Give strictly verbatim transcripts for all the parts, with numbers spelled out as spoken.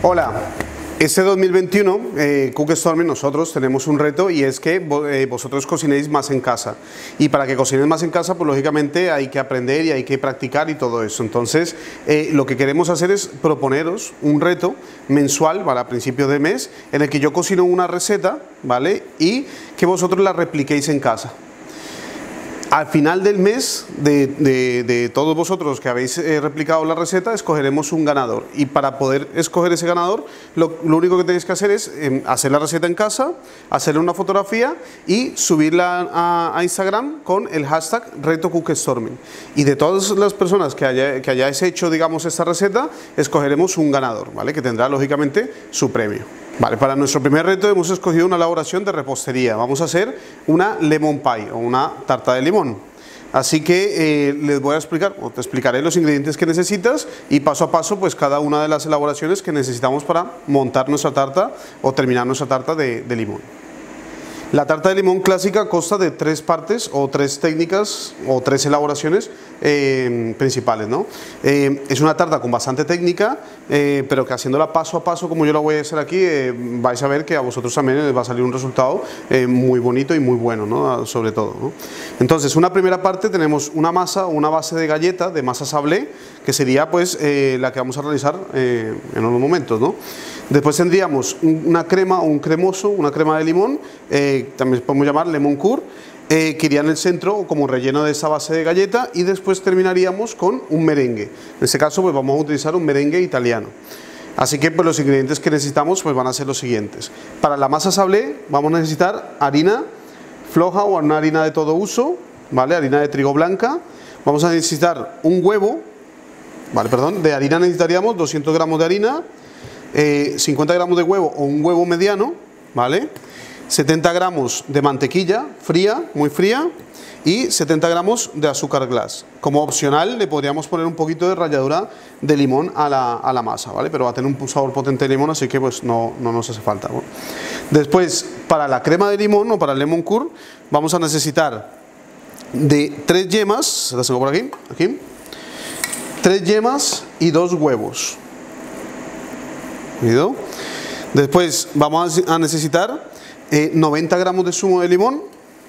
Hola, este dos mil veintiuno, eh, Cookstorming, nosotros tenemos un reto y es que eh, vosotros cocinéis más en casa. Y para que cocinéis más en casa, pues lógicamente hay que aprender y hay que practicar y todo eso. Entonces, eh, lo que queremos hacer es proponeros un reto mensual, ¿vale? A principios de mes, en el que yo cocino una receta, ¿vale? Y que vosotros la repliquéis en casa. Al final del mes, de, de, de todos vosotros que habéis eh, replicado la receta, escogeremos un ganador. Y para poder escoger ese ganador, lo, lo único que tenéis que hacer es eh, hacer la receta en casa, hacerle una fotografía y subirla a, a Instagram con el hashtag Reto Cookstorming. Y de todas las personas que, haya, que hayáis hecho, digamos, esta receta, escogeremos un ganador, ¿vale? Que tendrá, lógicamente, su premio. Vale, para nuestro primer reto hemos escogido una elaboración de repostería. Vamos a hacer una lemon pie o una tarta de limón. Así que eh, les voy a explicar, o te explicaré los ingredientes que necesitas y paso a paso pues cada una de las elaboraciones que necesitamos para montar nuestra tarta o terminar nuestra tarta de, de limón. La tarta de limón clásica consta de tres partes o tres técnicas o tres elaboraciones eh, principales, ¿no? Eh, es una tarta con bastante técnica, eh, pero que haciéndola paso a paso como yo la voy a hacer aquí, eh, vais a ver que a vosotros también les va a salir un resultado eh, muy bonito y muy bueno, ¿no? Sobre todo, ¿no? Entonces, una primera parte tenemos una masa o una base de galleta de masa sablé, que sería pues eh, la que vamos a realizar eh, en unos momentos, ¿no? Después tendríamos una crema o un cremoso, una crema de limón, eh, también podemos llamar lemon curd, eh, que iría en el centro como relleno de esa base de galleta, y después terminaríamos con un merengue. En este caso pues vamos a utilizar un merengue italiano. Así que pues los ingredientes que necesitamos pues van a ser los siguientes. Para la masa sablé vamos a necesitar harina floja o una harina de todo uso, ¿vale? Harina de trigo blanca. Vamos a necesitar un huevo, ¿vale? Perdón, de harina necesitaríamos doscientos gramos de harina, eh, cincuenta gramos de huevo o un huevo mediano, ¿vale? setenta gramos de mantequilla fría, muy fría, y setenta gramos de azúcar glass. Como opcional le podríamos poner un poquito de ralladura de limón a la, a la masa, ¿vale? Pero va a tener un sabor potente de limón, así que pues no, no nos hace falta, ¿no? Después, para la crema de limón o para el lemon curd, vamos a necesitar de tres yemas, las tengo por aquí, aquí, tres yemas y dos huevos. ¿Visto? Después vamos a necesitar eh, noventa gramos de zumo de limón,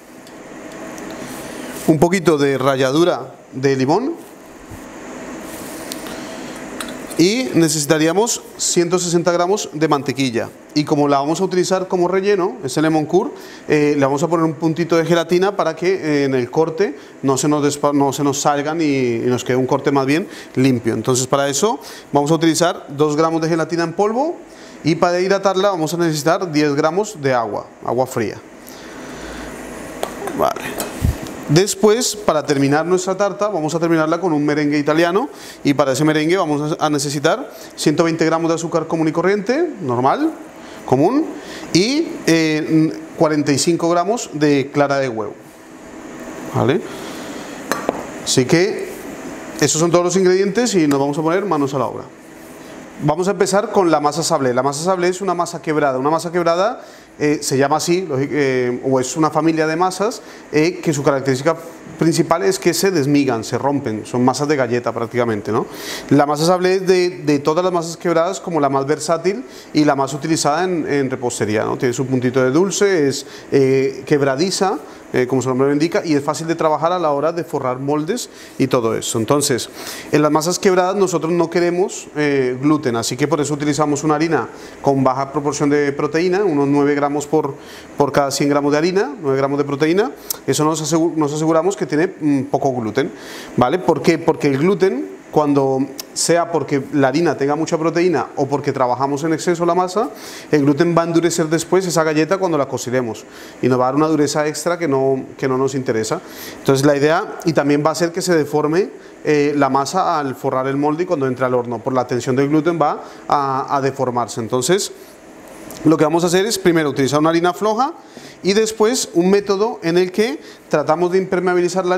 un poquito de ralladura de limón y necesitaríamos ciento sesenta gramos de mantequilla. Y como la vamos a utilizar como relleno, ese lemon curd, eh, le vamos a poner un puntito de gelatina para que eh, en el corte no se nos, no se nos salgan y, y nos quede un corte más bien limpio. Entonces para eso vamos a utilizar dos gramos de gelatina en polvo, y para hidratarla vamos a necesitar diez gramos de agua, agua fría. Vale. Después, para terminar nuestra tarta, vamos a terminarla con un merengue italiano, y para ese merengue vamos a necesitar ciento veinte gramos de azúcar común y corriente, normal, común, y eh, cuarenta y cinco gramos de clara de huevo. ¿Vale? Así que esos son todos los ingredientes y nos vamos a poner manos a la obra. Vamos a empezar con la masa sablé. La masa sablé es una masa quebrada. Una masa quebrada eh, se llama así, eh, o es una familia de masas eh, que su característica principal es que se desmigan, se rompen, son masas de galleta prácticamente, ¿no? La masa sablé es de, de todas las masas quebradas como la más versátil y la más utilizada en, en repostería, ¿no? Tiene su puntito de dulce, es eh, quebradiza, Eh, como su nombre lo indica, y es fácil de trabajar a la hora de forrar moldes y todo eso. Entonces, en las masas quebradas nosotros no queremos eh, gluten, así que por eso utilizamos una harina con baja proporción de proteína, unos nueve gramos por, por cada cien gramos de harina, nueve gramos de proteína. Eso nos, asegura, nos aseguramos que tiene mm, poco gluten, ¿vale? ¿Por qué? Porque el gluten, cuando sea porque la harina tenga mucha proteína o porque trabajamos en exceso la masa, el gluten va a endurecer después esa galleta cuando la cocinemos y nos va a dar una dureza extra que no, que no nos interesa. Entonces la idea, y también va a hacer que se deforme eh, la masa al forrar el molde y cuando entre al horno, por la tensión del gluten va a, a deformarse. Entonces lo que vamos a hacer es primero utilizar una harina floja y después un método en el que tratamos de impermeabilizar la harina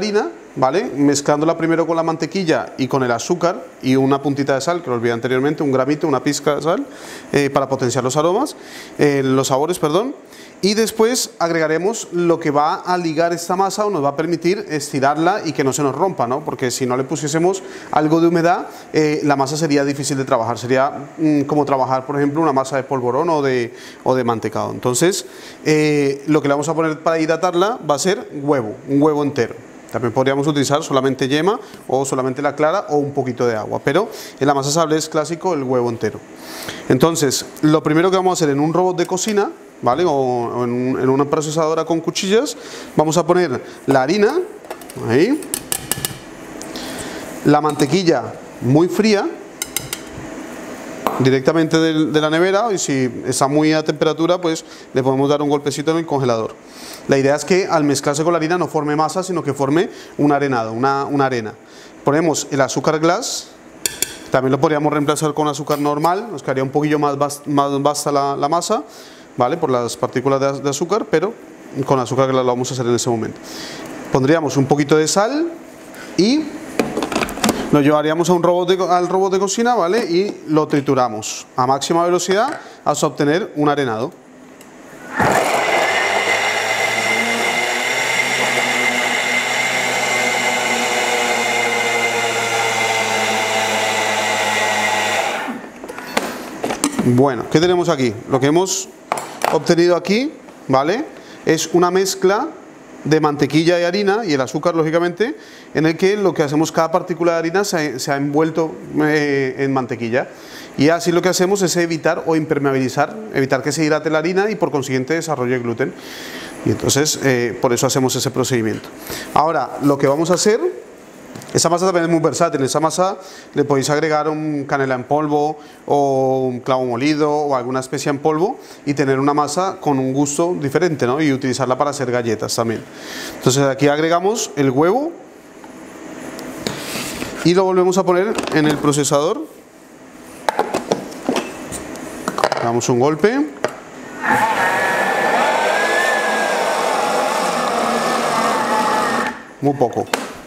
¿vale? Mezclándola primero con la mantequilla y con el azúcar y una puntita de sal, que lo olvidé anteriormente, un gramito, una pizca de sal, eh, para potenciar los aromas, eh, los sabores, perdón. Y después agregaremos lo que va a ligar esta masa o nos va a permitir estirarla y que no se nos rompa, ¿no? Porque si no le pusiésemos algo de humedad, eh, la masa sería difícil de trabajar. Sería mm, como trabajar, por ejemplo, una masa de polvorón o de, o de mantecado. Entonces, eh, lo que le vamos a poner para hidratarla va a ser huevo, un huevo entero. También podríamos utilizar solamente yema o solamente la clara o un poquito de agua, pero en la masa sable es clásico el huevo entero. Entonces, lo primero que vamos a hacer en un robot de cocina, ¿vale? O, o en, un, en una procesadora con cuchillas, vamos a poner la harina, ahí, la mantequilla muy fría, directamente de, de la nevera, y si está muy a temperatura, pues le podemos dar un golpecito en el congelador. La idea es que al mezclarse con la harina no forme masa, sino que forme un arenado, una, una arena. Ponemos el azúcar glass, también lo podríamos reemplazar con azúcar normal, nos quedaría un poquillo más, bast, más basta la, la masa, ¿vale? Por las partículas de, de azúcar, pero con azúcar glass lo vamos a hacer en ese momento. Pondríamos un poquito de sal y lo llevaríamos a un robot de, al robot de cocina, ¿vale? Y lo trituramos a máxima velocidad hasta obtener un arenado. Bueno, ¿qué tenemos aquí? Lo que hemos obtenido aquí, ¿vale? Es una mezcla de mantequilla y harina y el azúcar, lógicamente, en el que lo que hacemos, cada partícula de harina se, se ha envuelto eh, en mantequilla, y así lo que hacemos es evitar o impermeabilizar, evitar que se hidrate la harina y por consiguiente desarrolle gluten, y entonces eh, por eso hacemos ese procedimiento. Ahora, lo que vamos a hacer, esa masa también es muy versátil. Esa masa le podéis agregar un canela en polvo o un clavo molido o alguna especia en polvo y tener una masa con un gusto diferente, ¿no? Y utilizarla para hacer galletas también. Entonces aquí agregamos el huevo y lo volvemos a poner en el procesador. Damos un golpe. Muy poco.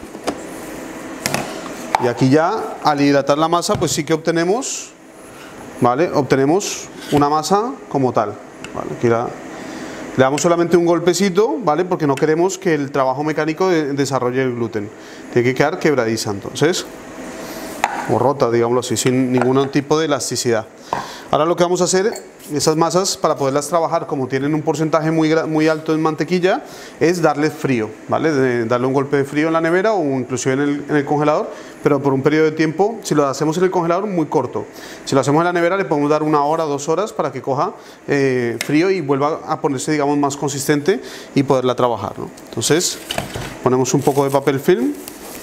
Y aquí ya, al hidratar la masa, pues sí que obtenemos, ¿vale? Obtenemos una masa como tal, ¿vale? Aquí la, le damos solamente un golpecito, ¿vale? Porque no queremos que el trabajo mecánico de, desarrolle el gluten. Tiene que quedar quebradiza, entonces, o rota, digámoslo así, sin ningún tipo de elasticidad. Ahora lo que vamos a hacer, esas masas, para poderlas trabajar, como tienen un porcentaje muy, muy alto en mantequilla, es darle frío, ¿vale? De darle un golpe de frío en la nevera o inclusive en el, en el congelador, pero por un periodo de tiempo. Si lo hacemos en el congelador, muy corto. Si lo hacemos en la nevera, le podemos dar una hora, dos horas para que coja eh, frío y vuelva a ponerse, digamos, más consistente y poderla trabajar, ¿no? Entonces, ponemos un poco de papel film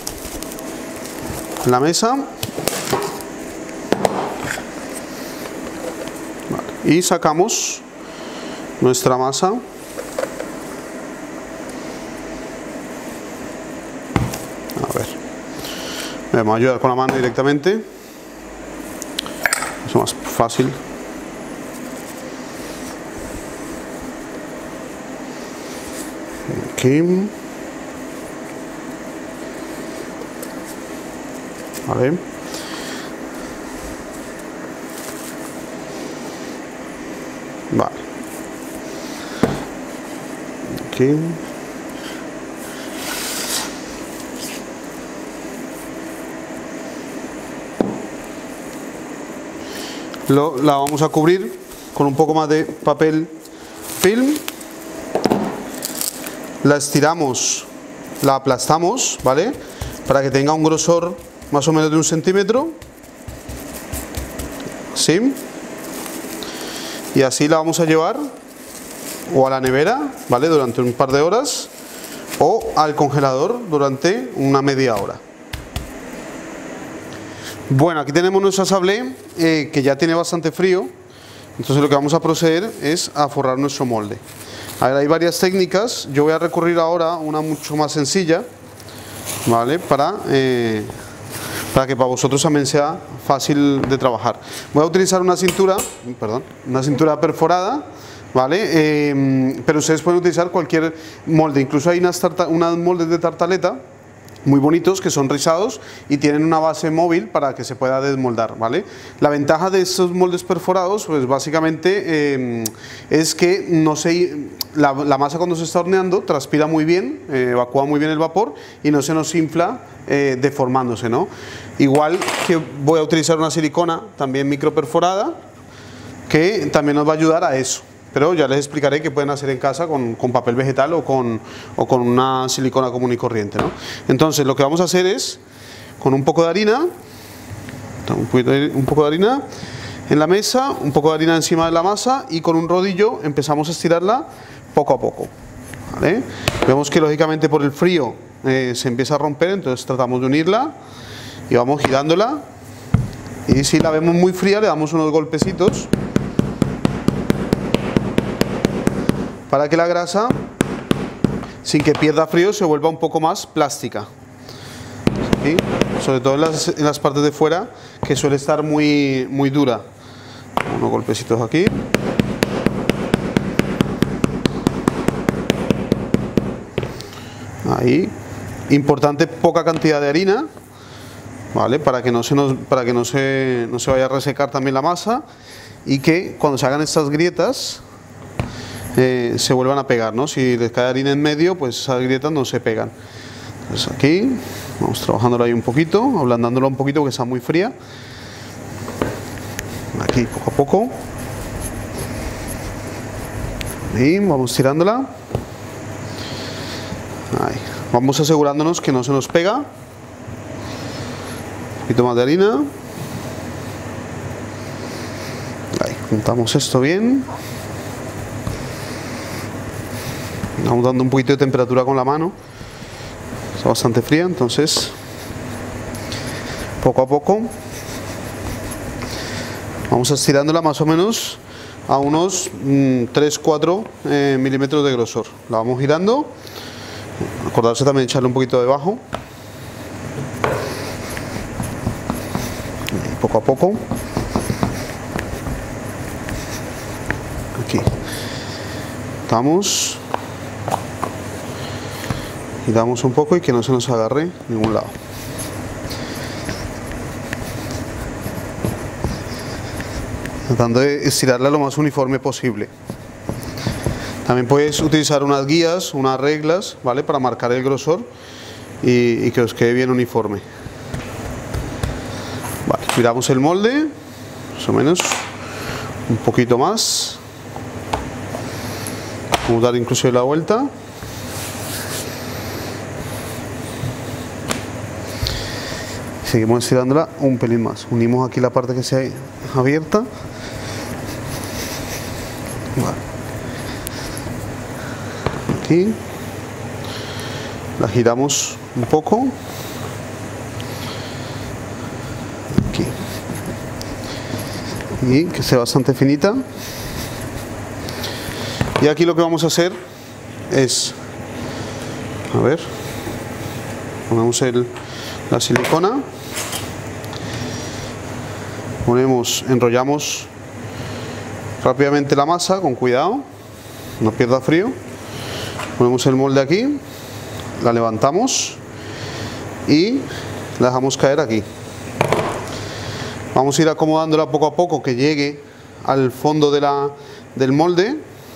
en la mesa. Y sacamos nuestra masa. A ver, me vamos a ayudar con la mano directamente, es más fácil. Aquí. Vale. Vale. Aquí. Lo, la vamos a cubrir con un poco más de papel film. La estiramos, la aplastamos, ¿vale? Para que tenga un grosor más o menos de un centímetro. ¿Sí? Y así la vamos a llevar o a la nevera, ¿vale? Durante un par de horas, o al congelador durante una media hora. Bueno, aquí tenemos nuestra sablé eh, que ya tiene bastante frío. Entonces lo que vamos a proceder es a forrar nuestro molde. A ver, hay varias técnicas. Yo voy a recurrir ahora a una mucho más sencilla, ¿vale? Para, eh, para que para vosotros también sea fácil de trabajar. Voy a utilizar una cintura, perdón, una cintura perforada, ¿vale? Eh, pero ustedes pueden utilizar cualquier molde. Incluso hay unas, tarta, unas moldes de tartaleta muy bonitos, que son rizados y tienen una base móvil para que se pueda desmoldar, ¿vale? La ventaja de estos moldes perforados, pues básicamente eh, es que no se, la, la masa cuando se está horneando transpira muy bien, eh, evacúa muy bien el vapor y no se nos infla eh, deformándose, ¿no? Igual que voy a utilizar una silicona también microperforada que también nos va a ayudar a eso. Pero ya les explicaré qué pueden hacer en casa con, con papel vegetal o con, o con una silicona común y corriente, ¿no? Entonces lo que vamos a hacer es, con un poco de harina, un, poquito de, un poco de harina en la mesa, un poco de harina encima de la masa y con un rodillo empezamos a estirarla poco a poco, ¿vale? Vemos que lógicamente por el frío eh, se empieza a romper, entonces tratamos de unirla y vamos girándola, y si la vemos muy fría le damos unos golpecitos para que la grasa, sin que pierda frío, se vuelva un poco más plástica. ¿Sí? Sobre todo en las, en las partes de fuera, que suele estar muy, muy dura. Unos golpecitos aquí. Ahí. Importante, poca cantidad de harina, ¿vale? Para que no se nos, para que no se, no se vaya a resecar también la masa, y que cuando se hagan estas grietas Eh, se vuelvan a pegar, ¿no? Si les cae harina en medio, pues esas grietas no se pegan. Entonces aquí vamos trabajándola ahí un poquito, ablandándola un poquito porque está muy fría. Aquí poco a poco. Y vamos tirándola. Ahí. Vamos asegurándonos que no se nos pega. Un poquito más de harina. Ahí, juntamos esto bien. Vamos dando un poquito de temperatura con la mano, está bastante fría, entonces poco a poco vamos estirándola más o menos a unos mmm, tres cuatro eh, milímetros de grosor. La vamos girando, acordarse también de echarle un poquito debajo, y poco a poco, aquí estamos. Giramos un poco y que no se nos agarre en ningún lado. Tratando de estirarla lo más uniforme posible. También puedes utilizar unas guías, unas reglas, ¿vale? Para marcar el grosor y, y que os quede bien uniforme. Vale, giramos el molde, más o menos, un poquito más. Vamos a dar incluso la vuelta. Seguimos estirándola un pelín más. Unimos aquí la parte que se ha abierta. Vale. Aquí. La giramos un poco. Aquí. Y que sea bastante finita. Y aquí lo que vamos a hacer es, a ver, ponemos el, la silicona. Ponemos, enrollamos rápidamente la masa con cuidado, no pierda frío. Ponemos el molde aquí, la levantamos y la dejamos caer aquí. Vamos a ir acomodándola poco a poco que llegue al fondo de la, del molde.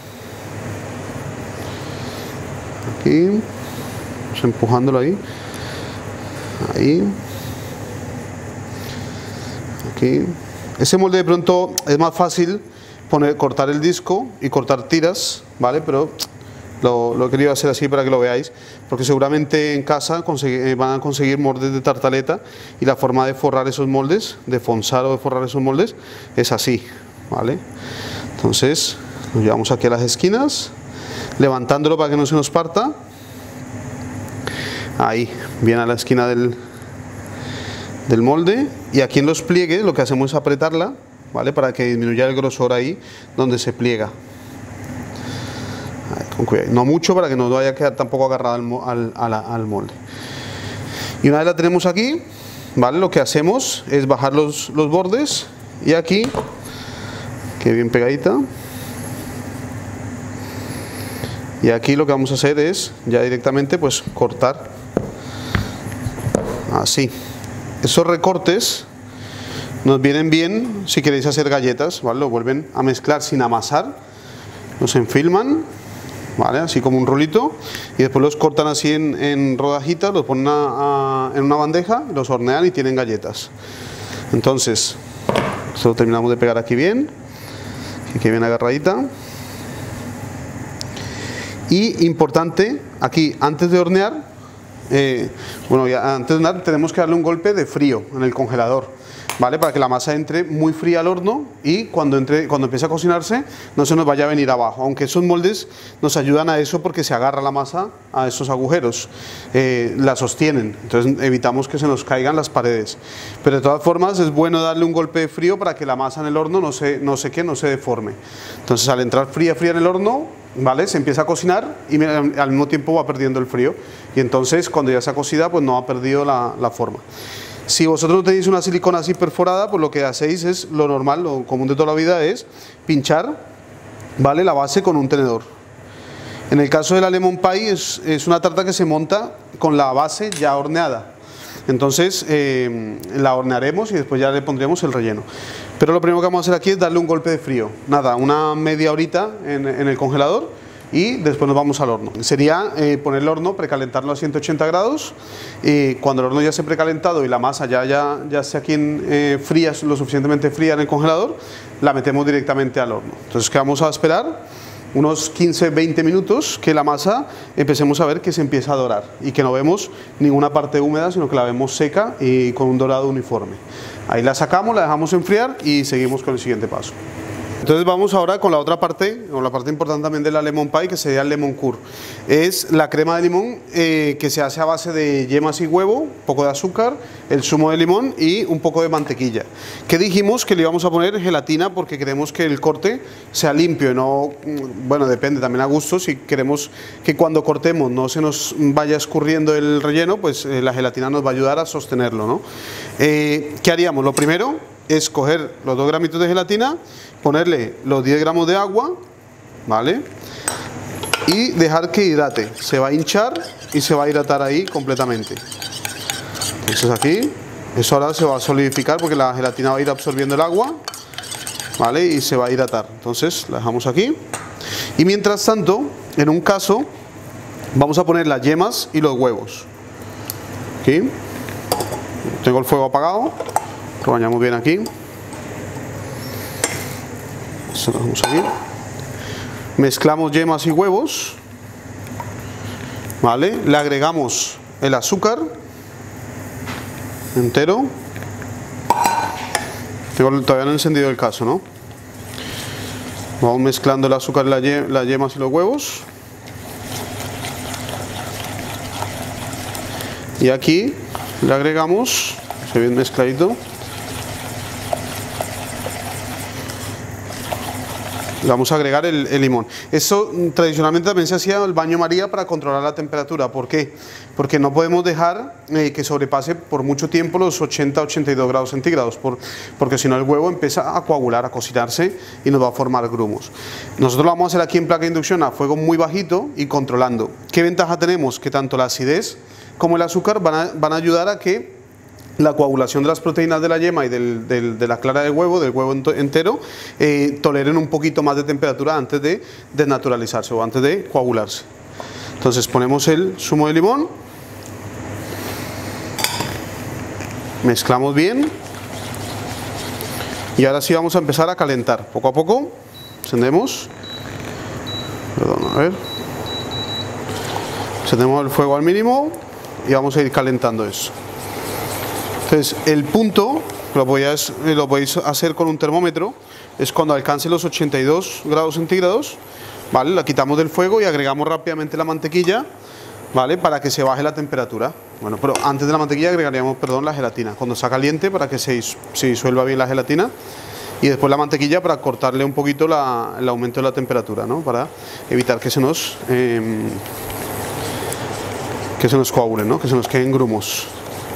Aquí, vamos empujándolo ahí. Ahí. Aquí. Ese molde de pronto es más fácil poner, cortar el disco y cortar tiras, ¿vale? Pero lo, lo he querido hacer así para que lo veáis, porque seguramente en casa van a conseguir moldes de tartaleta y la forma de forrar esos moldes, de fonzar o de forrar esos moldes, es así, ¿vale? Entonces, nos llevamos aquí a las esquinas, levantándolo para que no se nos parta. Ahí, bien a la esquina del, del molde, y aquí en los pliegues lo que hacemos es apretarla, ¿vale? Para que disminuya el grosor ahí donde se pliega. Ahí, con cuidado. No mucho para que no vaya a quedar tampoco agarrada al, al, al, al molde. Y una vez la tenemos aquí, ¿vale? Lo que hacemos es bajar los, los bordes y aquí, que bien pegadita. Y aquí lo que vamos a hacer es ya directamente pues cortar así. Estos recortes nos vienen bien si queréis hacer galletas, ¿vale? Lo vuelven a mezclar sin amasar, los enfilman, ¿vale? Así como un rolito, y después los cortan así en, en rodajitas, los ponen a, a, en una bandeja, los hornean y tienen galletas. Entonces, esto lo terminamos de pegar aquí bien, que quede bien agarradita. Y importante, aquí antes de hornear, eh, bueno, ya antes de hornear tenemos que darle un golpe de frío en el congelador, ¿vale? Para que la masa entre muy fría al horno y cuando, entre, cuando empiece a cocinarse no se nos vaya a venir abajo, aunque esos moldes nos ayudan a eso porque se agarra la masa a esos agujeros, eh, la sostienen, entonces evitamos que se nos caigan las paredes, pero de todas formas es bueno darle un golpe de frío para que la masa en el horno no se, no se, que, no se deforme. Entonces al entrar fría fría en el horno, ¿vale? Se empieza a cocinar y al mismo tiempo va perdiendo el frío, y entonces cuando ya está cocida pues no ha perdido la, la forma. Si vosotros no tenéis una silicona así perforada, pues lo que hacéis es lo normal, lo común de toda la vida es pinchar, ¿vale? La base con un tenedor. En el caso de la lemon pie es, es una tarta que se monta con la base ya horneada. Entonces eh, la hornearemos y después ya le pondremos el relleno. Pero lo primero que vamos a hacer aquí es darle un golpe de frío. Nada, una media horita en, en el congelador y después nos vamos al horno. Sería eh, poner el horno, precalentarlo a ciento ochenta grados. Y cuando el horno ya esté precalentado y la masa ya, ya, ya esté aquí en, eh, fría, lo suficientemente fría en el congelador, la metemos directamente al horno. Entonces, ¿qué vamos a esperar? Unos quince a veinte minutos, que la masa empecemos a ver que se empieza a dorar y que no vemos ninguna parte húmeda, sino que la vemos seca y con un dorado uniforme. Ahí la sacamos, la dejamos enfriar y seguimos con el siguiente paso. Entonces vamos ahora con la otra parte, o la parte importante también de la lemon pie, que sería el lemon curd. Es la crema de limón eh, que se hace a base de yemas y huevo, un poco de azúcar, el zumo de limón y un poco de mantequilla. Que dijimos que le íbamos a poner gelatina porque queremos que el corte sea limpio y no, bueno, depende también a gusto. Si queremos que cuando cortemos no se nos vaya escurriendo el relleno, pues eh, la gelatina nos va a ayudar a sostenerlo, ¿no? Eh, ¿Qué haríamos? Lo primero es coger los dos gramitos de gelatina, ponerle los diez gramos de agua, ¿vale? Y dejar que hidrate. Se va a hinchar y se va a hidratar ahí completamente. Entonces aquí, eso ahora se va a solidificar porque la gelatina va a ir absorbiendo el agua, ¿vale? Y se va a hidratar. Entonces la dejamos aquí. Y mientras tanto, en un caso, vamos a poner las yemas y los huevos. Aquí. Tengo el fuego apagado. Lo bañamos bien aquí. Esto lo dejamos aquí. Mezclamos yemas y huevos, ¿vale? Le agregamos el azúcar entero. Tengo, todavía no he encendido el caso, ¿no? Vamos mezclando el azúcar, la ye, las yemas y los huevos. Y aquí le agregamos, se ve bien mezcladito. Le vamos a agregar el, el limón. Esto tradicionalmente también se hacía el baño María para controlar la temperatura. ¿Por qué? Porque no podemos dejar eh, que sobrepase por mucho tiempo los ochenta a ochenta y dos grados centígrados, por, porque si no el huevo empieza a coagular, a cocinarse y nos va a formar grumos. Nosotros lo vamos a hacer aquí en placa de inducción a fuego muy bajito y controlando. ¿Qué ventaja tenemos? Que tanto la acidez como el azúcar van a, van a ayudar a que la coagulación de las proteínas de la yema y del, del, de la clara del huevo, del huevo entero, eh, toleren un poquito más de temperatura antes de desnaturalizarse o antes de coagularse. Entonces ponemos el zumo de limón, mezclamos bien y ahora sí vamos a empezar a calentar poco a poco. Encendemos, perdón, a ver, encendemos el fuego al mínimo y vamos a ir calentando eso. Entonces el punto lo podéis, lo podéis hacer con un termómetro, es cuando alcance los ochenta y dos grados centígrados, ¿vale? La quitamos del fuego y agregamos rápidamente la mantequilla, ¿vale? Para que se baje la temperatura. Bueno, pero antes de la mantequilla agregaríamos, perdón, la gelatina, cuando está caliente para que se, se disuelva bien la gelatina, y después la mantequilla para cortarle un poquito la, el aumento de la temperatura, ¿no? Para evitar que se nos, eh, que se nos coagule, ¿no? Que se nos queden grumos.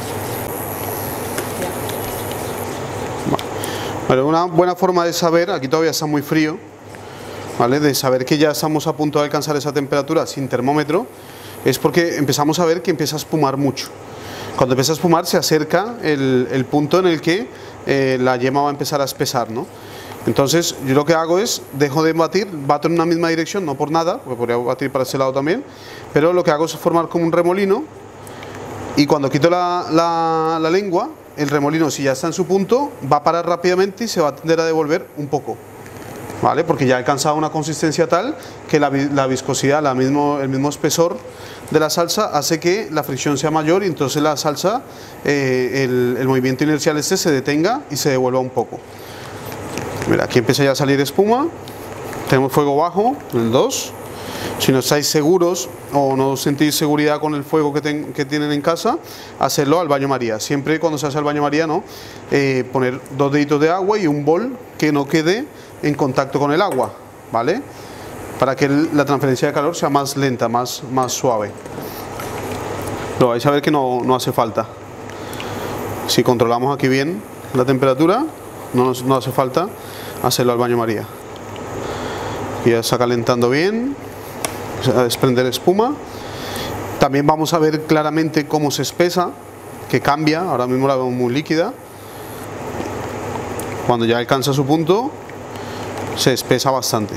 Vale, una buena forma de saber, aquí todavía está muy frío, ¿vale? De saber que ya estamos a punto de alcanzar esa temperatura sin termómetro, es porque empezamos a ver que empieza a espumar mucho. Cuando empieza a espumar se acerca el, el punto en el que eh, la yema va a empezar a espesar, ¿no? Entonces yo lo que hago es, dejo de batir, bato en una misma dirección, no por nada, porque podría batir para este lado también, pero lo que hago es formar como un remolino, y cuando quito la, la, la lengua, el remolino, si ya está en su punto, va a parar rápidamente y se va a tender a devolver un poco, ¿vale? Porque ya ha alcanzado una consistencia tal que la, la viscosidad, la mismo, el mismo espesor de la salsa hace que la fricción sea mayor, y entonces la salsa, eh, el, el movimiento inercial este se detenga y se devuelva un poco. Mira, aquí empieza ya a salir espuma, tenemos fuego bajo, el dos. Si no estáis seguros o no sentís seguridad con el fuego que, ten, que tienen en casa, hacerlo al baño María. Siempre cuando se hace al baño María, ¿no? Eh, poner dos deditos de agua y un bol que no quede en contacto con el agua, ¿vale? Para que el, la transferencia de calor sea más lenta, más, más suave. Pero vais a ver que no, no hace falta. Si controlamos aquí bien la temperatura, no, nos, no hace falta hacerlo al baño María. Aquí ya está calentando bien, a desprender espuma. También vamos a ver claramente cómo se espesa, que cambia. Ahora mismo la vemos muy líquida. Cuando ya alcanza su punto, se espesa bastante.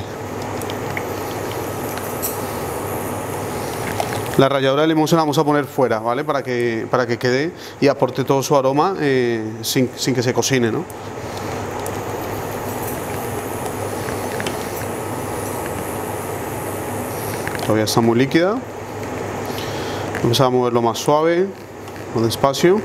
La ralladura de limón se la vamos a poner fuera, ¿vale? Para que, para que quede y aporte todo su aroma eh, sin, sin que se cocine, ¿no? Todavía está muy líquida. Vamos a moverlo más suave, más despacio.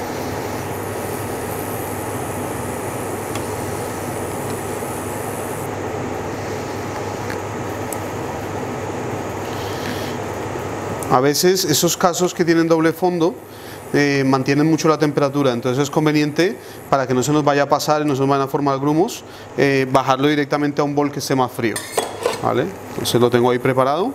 A veces esos casos que tienen doble fondo eh, mantienen mucho la temperatura, entonces es conveniente, para que no se nos vaya a pasar y no se nos vayan a formar grumos, eh, bajarlo directamente a un bol que esté más frío, ¿vale? Entonces lo tengo ahí preparado.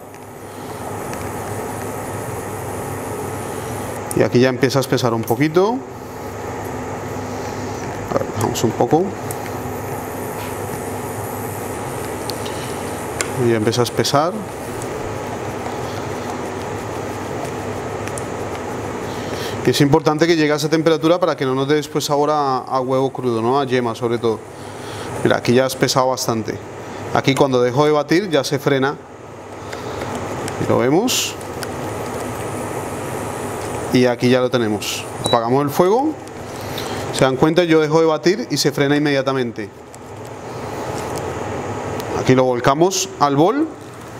Y aquí ya empieza a espesar un poquito. A ver, bajamos un poco. Y ya empieza a espesar. Y es importante que llegue a esa temperatura para que no nos dé después sabor a, a huevo crudo, ¿no? A yema sobre todo. Mira, aquí ya ha espesado bastante. Aquí cuando dejo de batir ya se frena. Y lo vemos. Y aquí ya lo tenemos. Apagamos el fuego. Se dan cuenta, yo dejo de batir y se frena inmediatamente. Aquí lo volcamos al bol.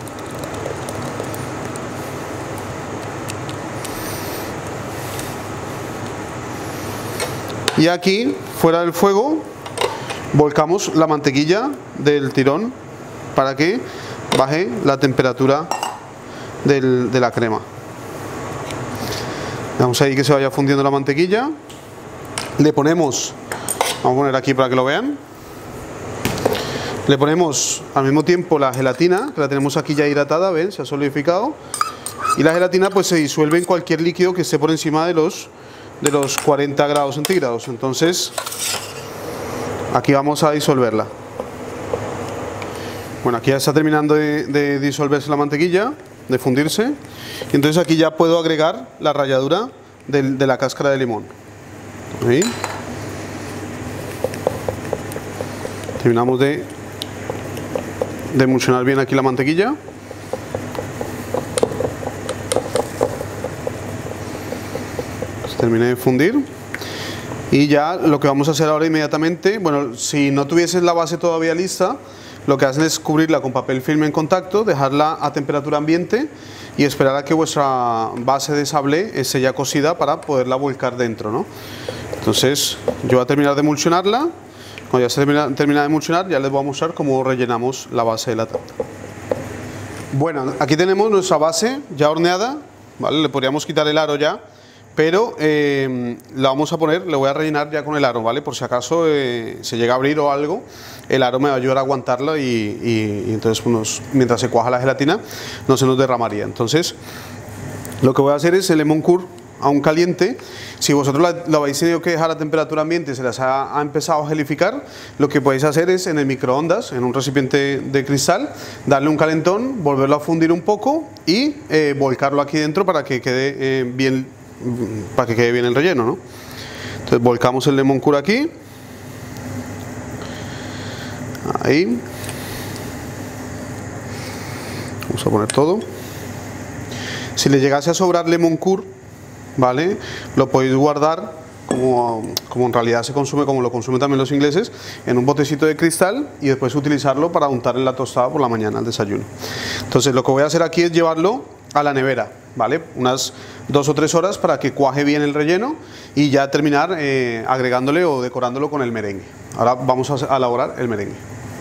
Y aquí, fuera del fuego, volcamos la mantequilla del tirón para que baje la temperatura del, de la crema. Vamos ahí que se vaya fundiendo la mantequilla. Le ponemos, vamos a poner aquí para que lo vean. Le ponemos al mismo tiempo la gelatina, que la tenemos aquí ya hidratada, ven, se ha solidificado. Y la gelatina pues se disuelve en cualquier líquido que esté por encima de los de los cuarenta grados centígrados. Entonces aquí vamos a disolverla. Bueno, aquí ya está terminando de, de disolverse la mantequilla, de fundirse, y entonces aquí ya puedo agregar la ralladura de, de la cáscara de limón. ¿Sí? Terminamos de, de emulsionar bien aquí la mantequilla. Terminé de fundir y ya lo que vamos a hacer ahora inmediatamente, bueno, si no tuvieses la base todavía lista, lo que hacen es cubrirla con papel film en contacto, dejarla a temperatura ambiente y esperar a que vuestra base de sablé esté ya cocida para poderla volcar dentro, ¿no? Entonces yo voy a terminar de emulsionarla. Cuando ya se termina, termina de emulsionar, ya les voy a mostrar cómo rellenamos la base de la tarta. Bueno, aquí tenemos nuestra base ya horneada, ¿vale? Le podríamos quitar el aro ya, pero eh, la vamos a poner, le voy a rellenar ya con el aro, ¿vale? Por si acaso eh, se llega a abrir o algo, el aro me va a ayudar a aguantarla y, y, y entonces unos, mientras se cuaja la gelatina no se nos derramaría. Entonces lo que voy a hacer es el lemon curd aún caliente. Si vosotros la, lo habéis tenido que dejar a temperatura ambiente, se las ha, ha empezado a gelificar, lo que podéis hacer es en el microondas, en un recipiente de cristal, darle un calentón, volverlo a fundir un poco y eh, volcarlo aquí dentro para que quede eh, bien para que quede bien el relleno, ¿no? Entonces volcamos el lemon curd aquí, ahí, vamos a poner todo. Si le llegase a sobrar lemon curd, ¿vale?, lo podéis guardar como, como en realidad se consume, como lo consumen también los ingleses, en un botecito de cristal y después utilizarlo para untar en la tostada por la mañana al desayuno. Entonces lo que voy a hacer aquí es llevarlo a la nevera, ¿vale?, unas dos o tres horas para que cuaje bien el relleno y ya terminar eh, agregándole o decorándolo con el merengue. Ahora vamos a elaborar el merengue.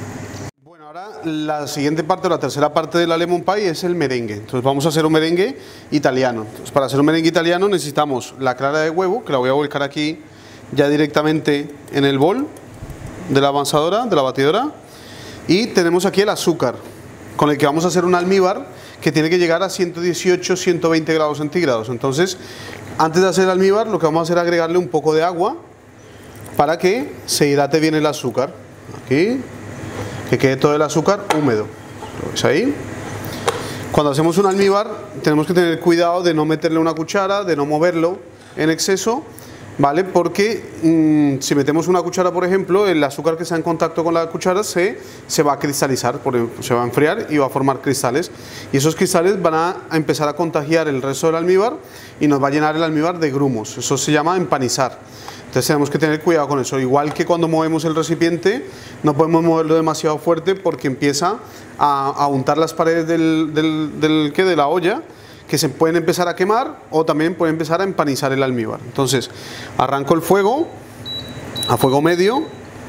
La siguiente parte, o la tercera parte de la lemon pie es el merengue. Entonces vamos a hacer un merengue italiano. Entonces, para hacer un merengue italiano necesitamos la clara de huevo, que la voy a volcar aquí ya directamente en el bol de la avanzadora, de la batidora. Y tenemos aquí el azúcar, con el que vamos a hacer un almíbar que tiene que llegar a ciento dieciocho, ciento veinte grados centígrados. Entonces, antes de hacer el almíbar, lo que vamos a hacer es agregarle un poco de agua para que se hidrate bien el azúcar. Aquí, que quede todo el azúcar húmedo. ¿Lo ves ahí? Cuando hacemos un almíbar tenemos que tener cuidado de no meterle una cuchara, de no moverlo en exceso, ¿vale? Porque mmm, si metemos una cuchara, por ejemplo, el azúcar que está en contacto con la cuchara se, se va a cristalizar, se va a enfriar y va a formar cristales. Y esos cristales van a, a empezar a contagiar el resto del almíbar y nos va a llenar el almíbar de grumos. Eso se llama empanizar. Entonces tenemos que tener cuidado con eso. Igual que cuando movemos el recipiente, no podemos moverlo demasiado fuerte porque empieza a, a untar las paredes del, del, del, ¿qué? de la olla, que se pueden empezar a quemar o también puede empezar a empanizar el almíbar. Entonces arranco el fuego a fuego medio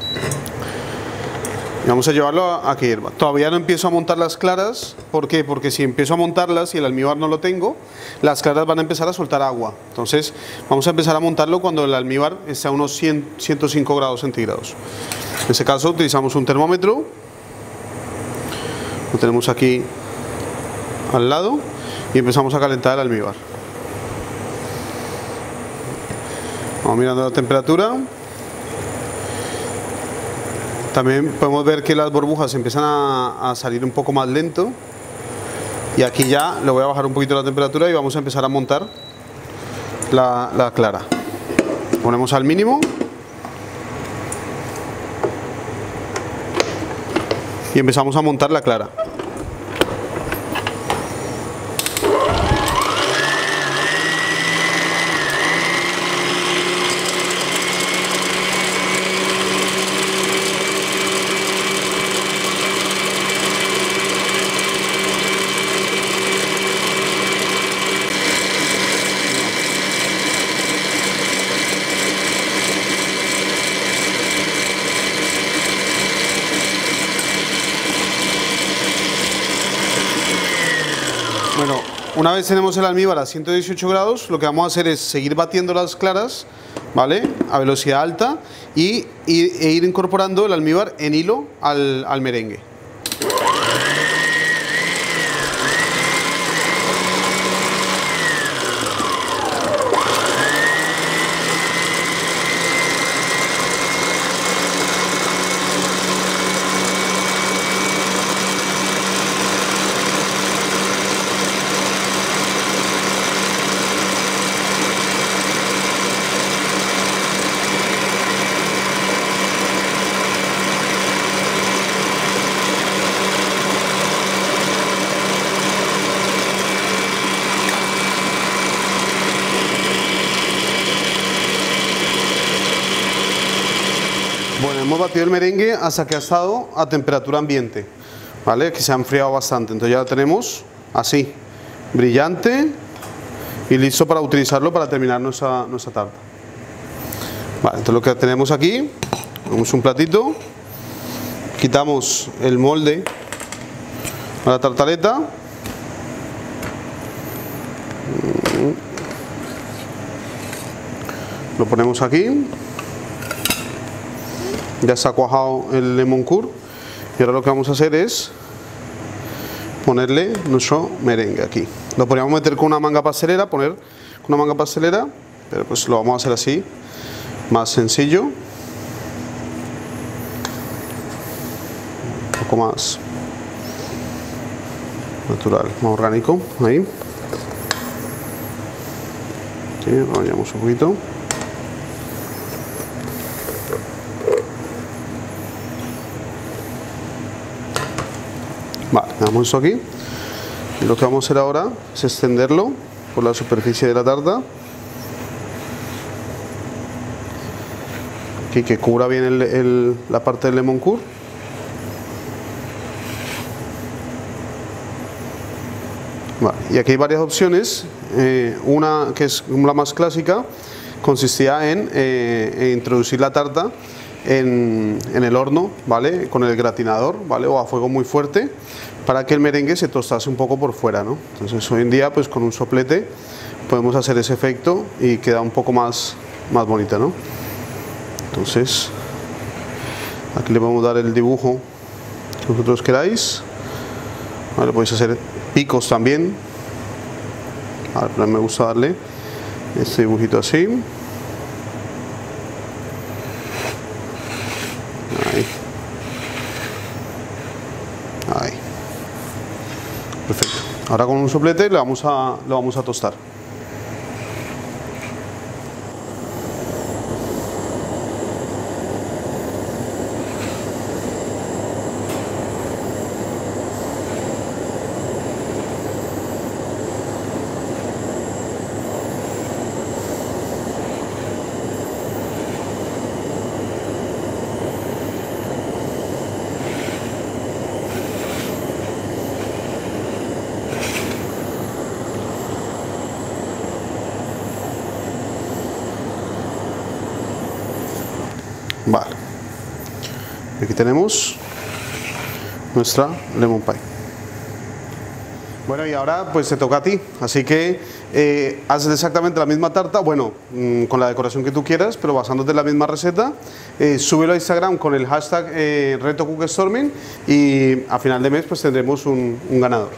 y vamos a llevarlo a, a que hierva. Todavía no empiezo a montar las claras. ¿Por qué? Porque si empiezo a montarlas y el almíbar no lo tengo, las claras van a empezar a soltar agua. Entonces vamos a empezar a montarlo cuando el almíbar esté a unos cien, ciento cinco grados centígrados. En ese caso utilizamos un termómetro, lo tenemos aquí al lado y empezamos a calentar el almíbar. Vamos mirando la temperatura. También podemos ver que las burbujas empiezan a, a salir un poco más lento. Y aquí ya le voy a bajar un poquito la temperatura y vamos a empezar a montar la, la clara. Ponemos al mínimo. Y empezamos a montar la clara. Bueno, una vez tenemos el almíbar a ciento dieciocho grados, lo que vamos a hacer es seguir batiendo las claras, ¿vale?, a velocidad alta y, y e ir incorporando el almíbar en hilo al, al merengue. Bueno, hemos batido el merengue hasta que ha estado a temperatura ambiente, ¿vale?, que se ha enfriado bastante. Entonces ya lo tenemos así, brillante y listo para utilizarlo para terminar nuestra, nuestra tarta. Vale, entonces lo que tenemos aquí, tenemos un platito, quitamos el molde a la tartaleta, lo ponemos aquí. Ya está cuajado el lemon curd y ahora lo que vamos a hacer es ponerle nuestro merengue aquí. Lo podríamos meter con una manga pastelera, poner con una manga pastelera, pero pues lo vamos a hacer así, más sencillo, un poco más natural, más orgánico, ahí. Aquí rayamos un poquito. Vale, damos esto aquí. Y lo que vamos a hacer ahora es extenderlo por la superficie de la tarta. Aquí que cubra bien el, el, la parte del lemon curd. Vale, y aquí hay varias opciones. Eh, una que es la más clásica consistía en, eh, en introducir la tarta en, en el horno, ¿vale? Con el gratinador, ¿vale? O a fuego muy fuerte, para que el merengue se tostase un poco por fuera, ¿no? Entonces hoy en día pues con un soplete podemos hacer ese efecto y queda un poco más, más bonita, ¿no? Entonces aquí le vamos a dar el dibujo que vosotros queráis. Vale, podéis hacer picos también. A ver, me gusta darle este dibujito así. Ahí. Ahí. Perfecto. Ahora con un soplete le vamos a, lo vamos a tostar. Vale, aquí tenemos nuestra lemon pie. Bueno, y ahora pues te toca a ti, así que eh, haces exactamente la misma tarta, bueno, mmm, con la decoración que tú quieras, pero basándote en la misma receta. Eh, súbelo a Instagram con el hashtag eh, reto cookstorming y a final de mes pues tendremos un, un ganador.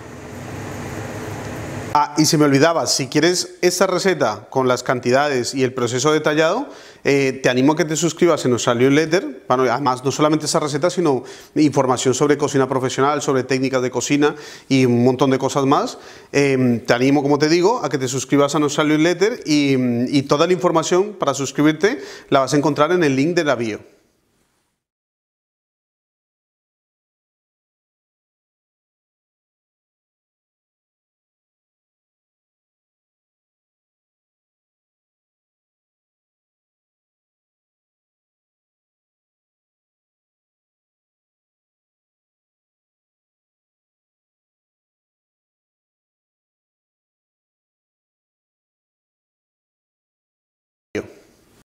Ah, y se me olvidaba, si quieres esta receta con las cantidades y el proceso detallado, eh, te animo a que te suscribas en nuestra newsletter. Bueno, además no solamente esa receta, sino información sobre cocina profesional, sobre técnicas de cocina y un montón de cosas más. Eh, te animo, como te digo, a que te suscribas a nuestra newsletter y, y toda la información para suscribirte la vas a encontrar en el link de la bio.